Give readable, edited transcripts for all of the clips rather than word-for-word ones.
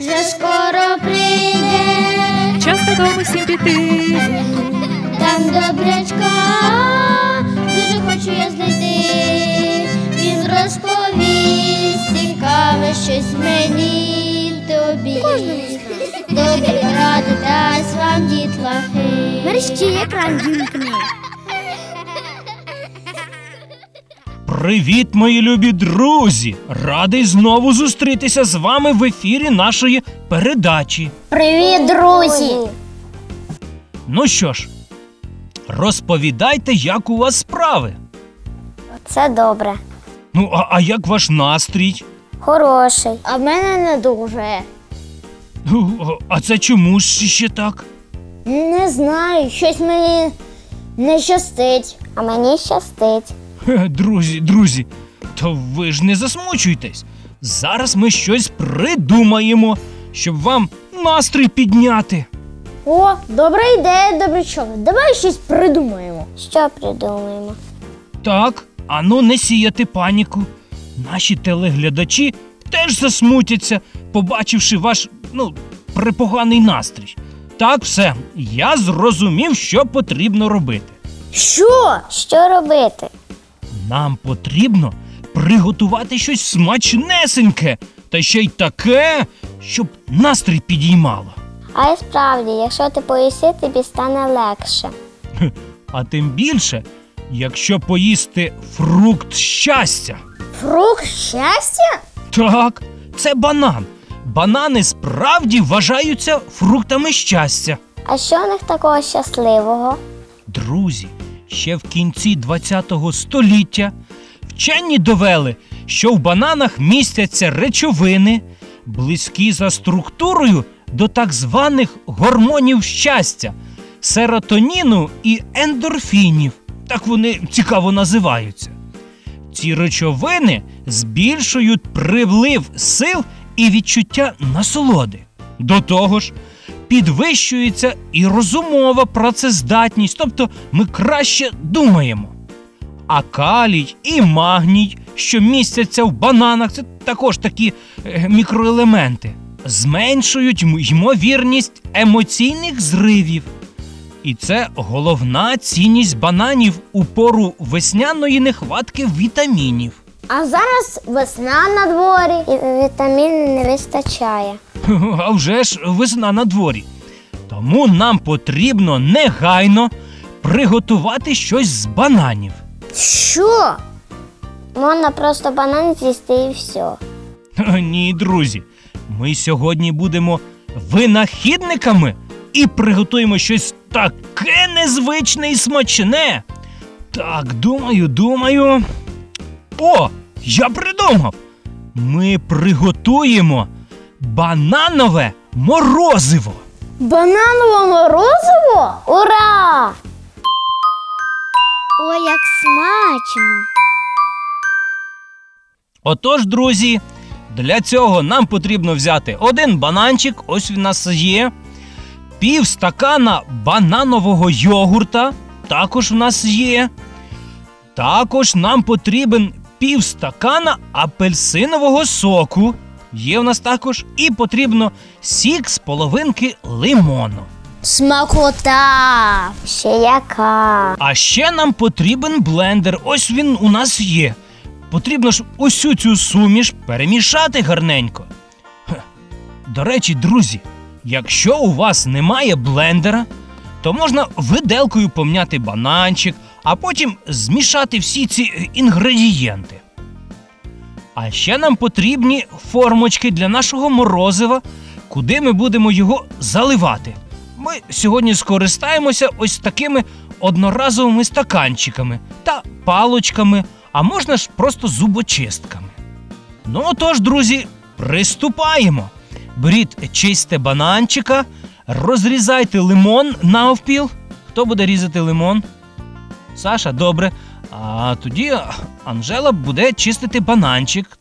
вже скоро прийде. Час додому всім піти. Там добрячка, дуже хочу я знайти. Він розповість цікаве щось мені й тобі. Добрі ради дасть вам дітлахи. Мерщій екран вімкни. Привіт, мої любі друзі! Радий знову зустрітися з вами в ефірі нашої передачі. Привіт, друзі! Ну що ж, розповідайте, як у вас справи. Це добре. Ну, а як ваш настрій? Хороший. А в мене не дуже. А це чому ж ще так? Не знаю, щось мені не щастить. А мені щастить. Друзі, то ви ж не засмучуйтесь. Зараз ми щось придумаємо, щоб вам настрій підняти. О, добра ідея, добрячок. Давай щось придумаємо. Що придумаємо? Так, ану не сіяти паніку. Наші телеглядачі теж засмутяться, побачивши ваш, припоганий настрій. Так, все, я зрозумів, що потрібно робити. Що? Що робити? Нам потрібно приготувати щось смачнесеньке, та ще й таке, щоб настрій підіймало. А і справді, якщо ти поїси, тобі стане легше. А тим більше, якщо поїсти фрукт щастя. Фрукт щастя? Так, це банан. Банани справді вважаються фруктами щастя. А що в них такого щасливого? Друзі, ще в кінці ХХ століття вчені довели, що в бананах містяться речовини, близькі за структурою до так званих гормонів щастя – серотоніну і ендорфінів. Так вони цікаво називаються. Ці речовини збільшують приплив сил і відчуття насолоди. До того ж, підвищується і розумова працездатність, тобто ми краще думаємо. А калій і магній, що містяться в бананах, це також такі мікроелементи, зменшують ймовірність емоційних зривів. І це головна цінність бананів у пору весняної нехватки вітамінів. А зараз весна на дворі і вітамінів не вистачає. А вже ж весна на дворі. Тому нам потрібно негайно приготувати щось з бананів. Що? Можна просто банан з'їсти і все. Ні, друзі, ми сьогодні будемо винахідниками і приготуємо щось таке незвичне і смачне. Так, думаю. О, я придумав! Ми приготуємо бананове морозиво. Бананове морозиво? Ура! Ой, як смачно! Отож, друзі, для цього нам потрібно взяти один бананчик, ось він у нас є, пів стакана бананового йогурта, також в нас є. Також нам потрібен пів стакана апельсинового соку, є в нас також, і потрібно сік з половинки лимону. Смакота! Ще яка! А ще нам потрібен блендер, ось він у нас є. Потрібно ж усю цю суміш перемішати гарненько. До речі, друзі, якщо у вас немає блендера, то можна виделкою помняти бананчик, а потім змішати всі ці інгредієнти. А ще нам потрібні формочки для нашого морозива, куди ми будемо його заливати. Ми сьогодні скористаємося ось такими одноразовими стаканчиками та палочками, а можна ж просто зубочистками. Ну отож, друзі, приступаємо. Беріть чисте бананчика, розрізайте лимон навпіл. Хто буде різати лимон? Саша, добре. А тоді Анжела буде чистити бананчик.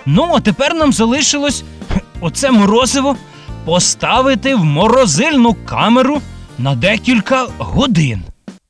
Ну, а тепер нам залишилось оце морозиво поставити в морозильну камеру на декілька годин.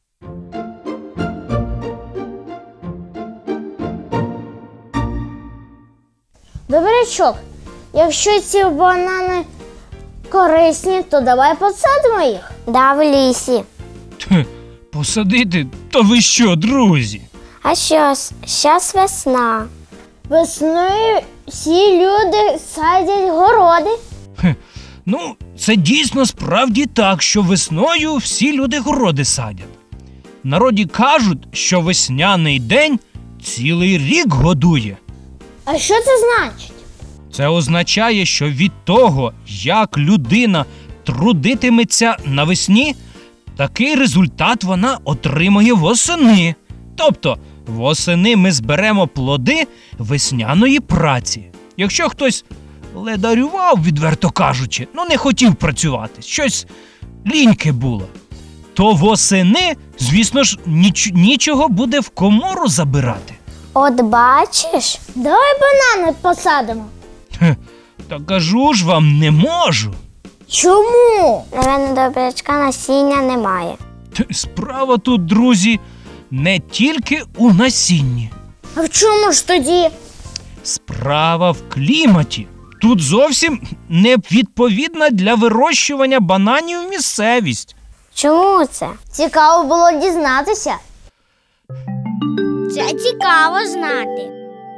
Добрячок, якщо ці банани корисні, то давай посадимо їх. Да, в лісі. Посадити? Та ви що, друзі? А що ж, щас весна. Весною всі люди садять городи. Ну, це дійсно справді так, що весною всі люди городи садять. В народі кажуть, що весняний день цілий рік годує. А що це значить? Це означає, що від того, як людина трудитиметься навесні, такий результат вона отримає восени. Тобто, восени ми зберемо плоди весняної праці. Якщо хтось ледарював, відверто кажучи, не хотів працювати, щось ліньке було, то восени, звісно ж, нічого буде в комору забирати. От бачиш, давай банани посадимо. Та кажу ж вам, не можу. Чому? Наверно, добрячка насіння немає. Справа тут, друзі, не тільки у насінні. А в чому ж тоді? Справа в кліматі. Тут зовсім не відповідна для вирощування бананів місцевість. Чому це? Цікаво було дізнатися. Це цікаво знати.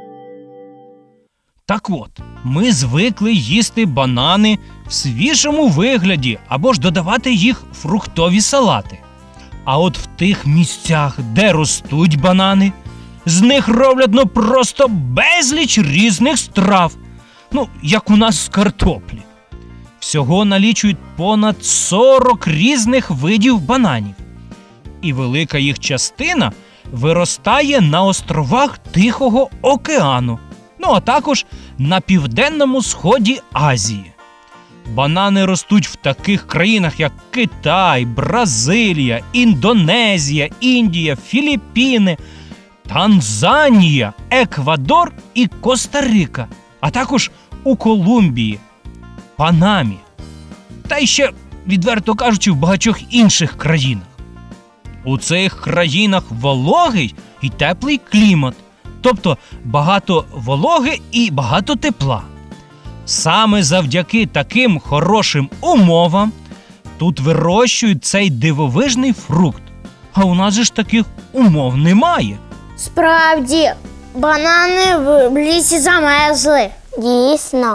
Так от, ми звикли їсти банани в свіжому вигляді або ж додавати їх в фруктові салати. А от в тих місцях, де ростуть банани, з них роблять просто безліч різних страв. Як у нас з картоплі. Всього налічують понад 40 різних видів бананів. І велика їх частина виростає на островах Тихого океану, а також на південному сході Азії. Банани ростуть в таких країнах, як Китай, Бразилія, Індонезія, Індія, Філіппіни, Танзанія, Еквадор і Коста-Рика, а також у Колумбії, Панамі та й ще, відверто кажучи, в багатьох інших країнах. У цих країнах вологий і теплий клімат, тобто багато вологи і багато тепла. Саме завдяки таким хорошим умовам тут вирощують цей дивовижний фрукт. А у нас же ж таких умов немає. Справді, банани в лісі замерзли. Дійсно.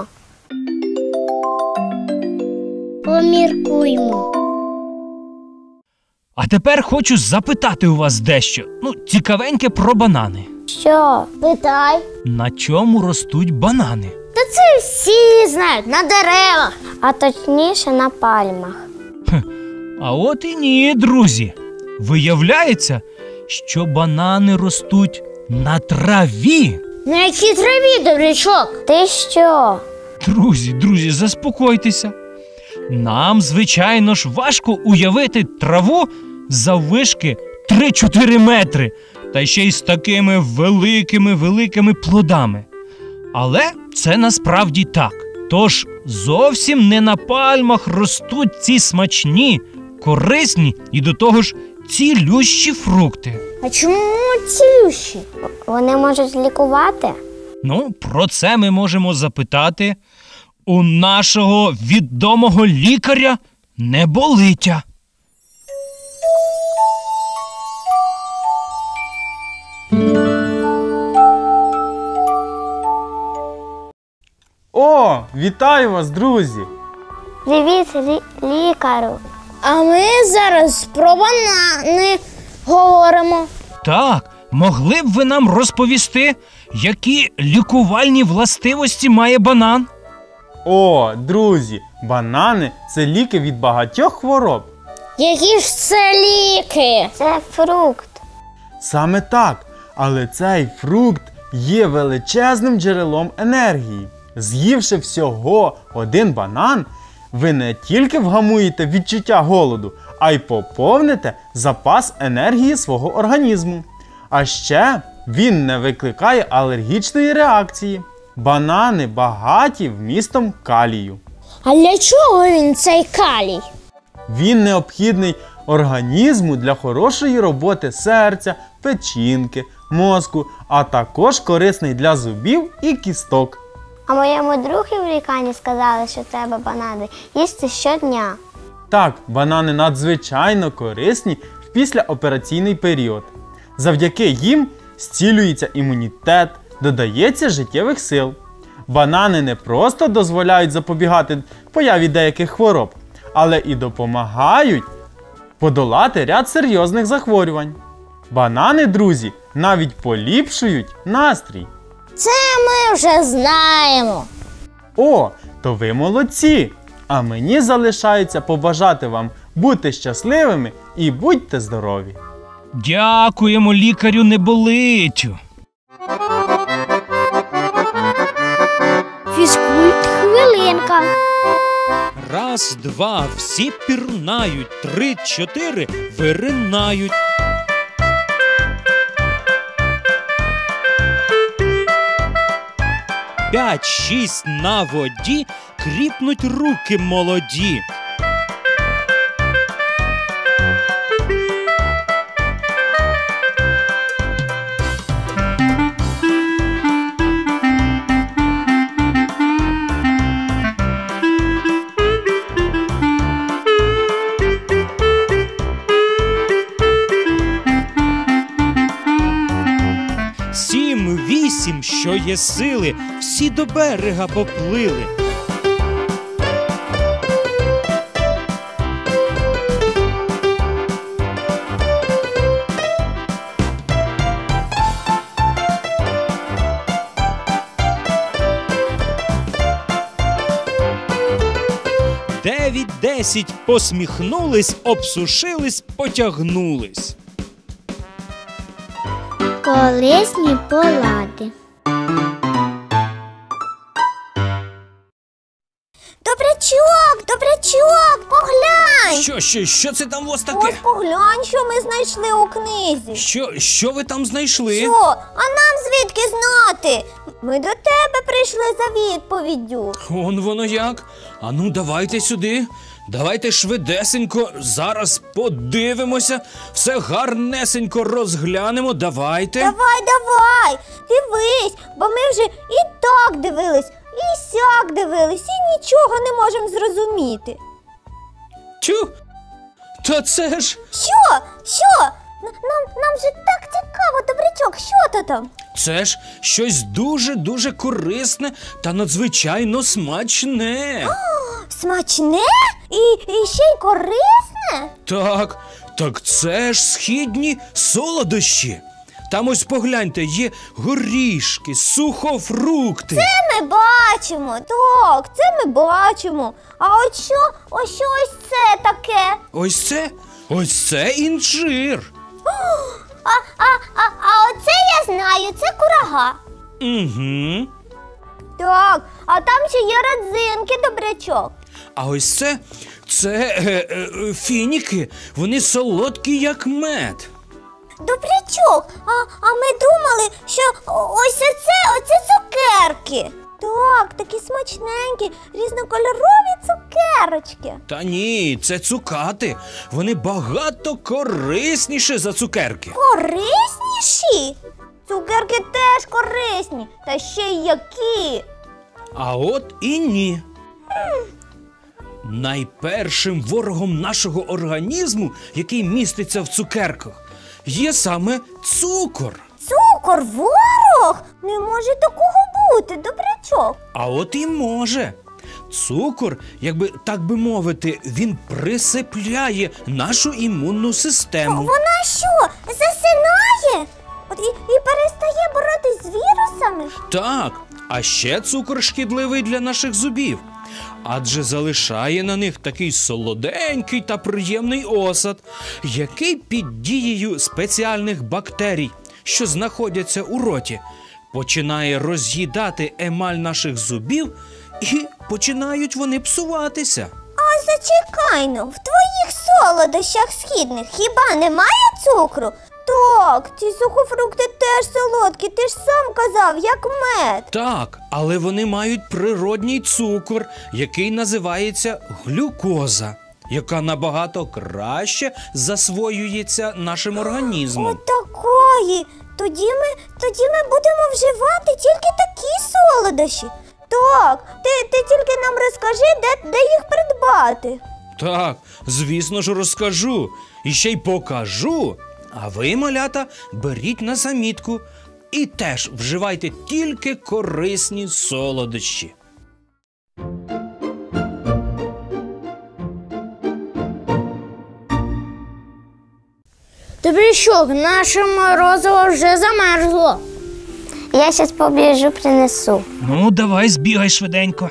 Поміркуймо. А тепер хочу запитати у вас дещо, цікавеньке про банани. Що? Питай. На чому ростуть банани? Та це всі знають, на деревах. А точніше на пальмах. А от і ні, друзі. Виявляється, що банани ростуть на траві. На якій траві, добрячок? Ти що? Друзі, заспокойтеся. Нам, звичайно ж, важко уявити траву заввишки 3-4 метри, та ще й з такими великими плодами. Але це насправді так. Тож зовсім не на пальмах ростуть ці смачні, корисні і до того ж цілющі фрукти. А чому цілющі? Вони можуть лікувати? Про це ми можемо запитати у нашого відомого лікаря Неболиття. О, вітаю вас, друзі! Привіт, лікарю. А ми зараз про банани говоримо. Так, могли б ви нам розповісти, які лікувальні властивості має банан? О, друзі, банани – це ліки від багатьох хвороб. Які ж це ліки? Це фрукт. Саме так, але цей фрукт є величезним джерелом енергії. З'ївши всього один банан, ви не тільки вгамуєте відчуття голоду, а й поповните запас енергії свого організму. А ще він не викликає алергічної реакції. Банани багаті вмістом калію. А для чого він цей калій? Він необхідний організму для хорошої роботи серця, печінки, мозку, а також корисний для зубів і кісток. А моєму другу в лікарні сказали, що треба банани їсти щодня. Так, банани надзвичайно корисні в післяопераційний період. Завдяки їм зцілюється імунітет, додається життєвих сил. Банани не просто дозволяють запобігати появі деяких хвороб, але і допомагають подолати ряд серйозних захворювань. Банани, друзі, навіть поліпшують настрій. Це ми вже знаємо. О, то ви молодці! А мені залишається побажати вам бути щасливими і будьте здорові! Дякуємо лікарю Неболитю. Фізкульт-хвилинка. Раз, два, всі пірнають, 3, 4, виринають. П'ять, 6 на воді, кріпнуть руки молоді. Сім, 8, що є сили, всі до берега поплили. Дев'ять, 10 посміхнулись, обсушились, потягнулись. Корисні полади. Добрячок, поглянь! Що це там у вас Ось таке? поглянь, що ми знайшли у книзі. Що ви там знайшли? Що? А нам звідки знати? Ми до тебе прийшли за відповіддю. Он воно як? Ану, давайте сюди. Давайте швидесенько, зараз подивимося, все гарнесенько розглянемо, давайте. Давай, дивись, бо ми вже і так дивились, і сяк дивились, і нічого не можемо зрозуміти. Тю, та це ж... Що? Нам же так цікаво, Добрячок, що то там? Це ж щось дуже-дуже корисне та надзвичайно смачне. Смачне? І ще й корисне? Так це ж східні солодощі. Там ось погляньте, є горішки, сухофрукти. Це ми бачимо, так, це ми бачимо. А ось це таке. Ось це інжир. А оце я знаю, це курага. Угу. Так, а там ще є родзинки, Добрячок. А ось це фініки, вони солодкі, як мед. Добрячок, а ми думали, що оце цукерки. Так, такі смачненькі, різнокольорові цукерочки. Та ні, це цукати. Вони багато корисніші за цукерки. Корисніші? Цукерки теж корисні, та ще й які. А от і ні. Найпершим ворогом нашого організму, який міститься в цукерках, є саме цукор. Цукор ворог? Не може такого бути, Добрячок. А от і може. Цукор, якби так би мовити, він присипляє нашу імунну систему. Вона що, засинає? І перестає боротись з вірусами? Так, а ще цукор шкідливий для наших зубів. Адже залишає на них такий солоденький та приємний осад, який під дією спеціальних бактерій, що знаходяться у роті, починає роз'їдати емаль наших зубів і починають вони псуватися. А зачекай-но, в твоїх солодощах східних хіба немає цукру? То Так, ці сухофрукти теж солодкі, ти ж сам казав, як мед. Так, але вони мають природній цукор, який називається глюкоза, яка набагато краще засвоюється нашим організмом. Отакої. Тоді ми будемо вживати тільки такі солодощі. Так, ти тільки нам розкажи, де їх придбати. Так, звісно ж розкажу. І ще й покажу. А ви, малята, беріть на замітку. І теж вживайте тільки корисні солодощі. Добрячок, наше морозиво вже замерзло. Я щас побіжу, принесу. Ну, давай, збігай швиденько.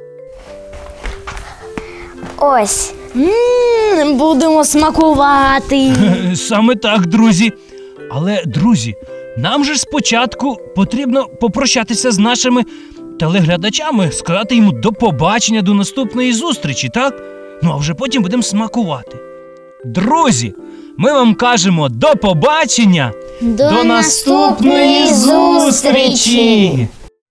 Ось. Будемо смакувати. Саме так, друзі. Але, друзі, нам же спочатку потрібно попрощатися з нашими телеглядачами, сказати йому до побачення, до наступної зустрічі, так? Ну, а вже потім будемо смакувати. Друзі, ми вам кажемо до побачення, До наступної зустрічі!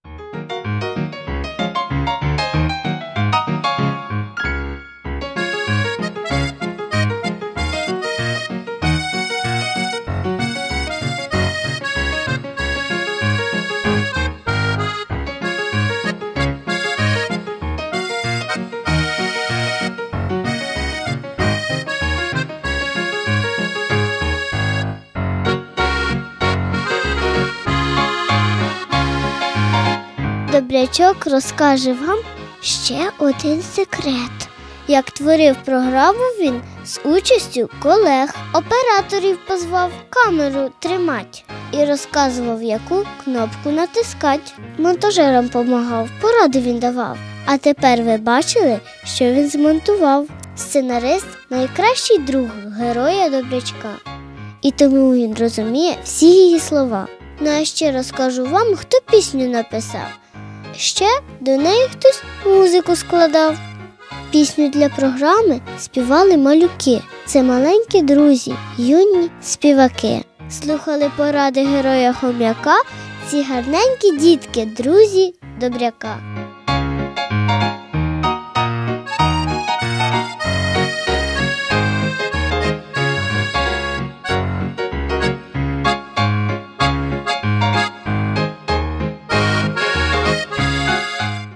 Добрячок розкаже вам ще один секрет. Як творив програму він з участю колег, операторів позвав камеру тримать і розказував, яку кнопку натискать. Монтажерам помагав, поради він давав. А тепер ви бачили, що він змонтував. Сценарист – найкращий друг героя Добрячка. І тому він розуміє всі її слова. Ну а ще розкажу вам, хто пісню написав. Ще до неї хтось музику складав. Пісню для програми співали малюки. Це маленькі друзі, юні співаки. Слухали поради героя Хом'яка ці гарненькі дітки, друзі Добряка.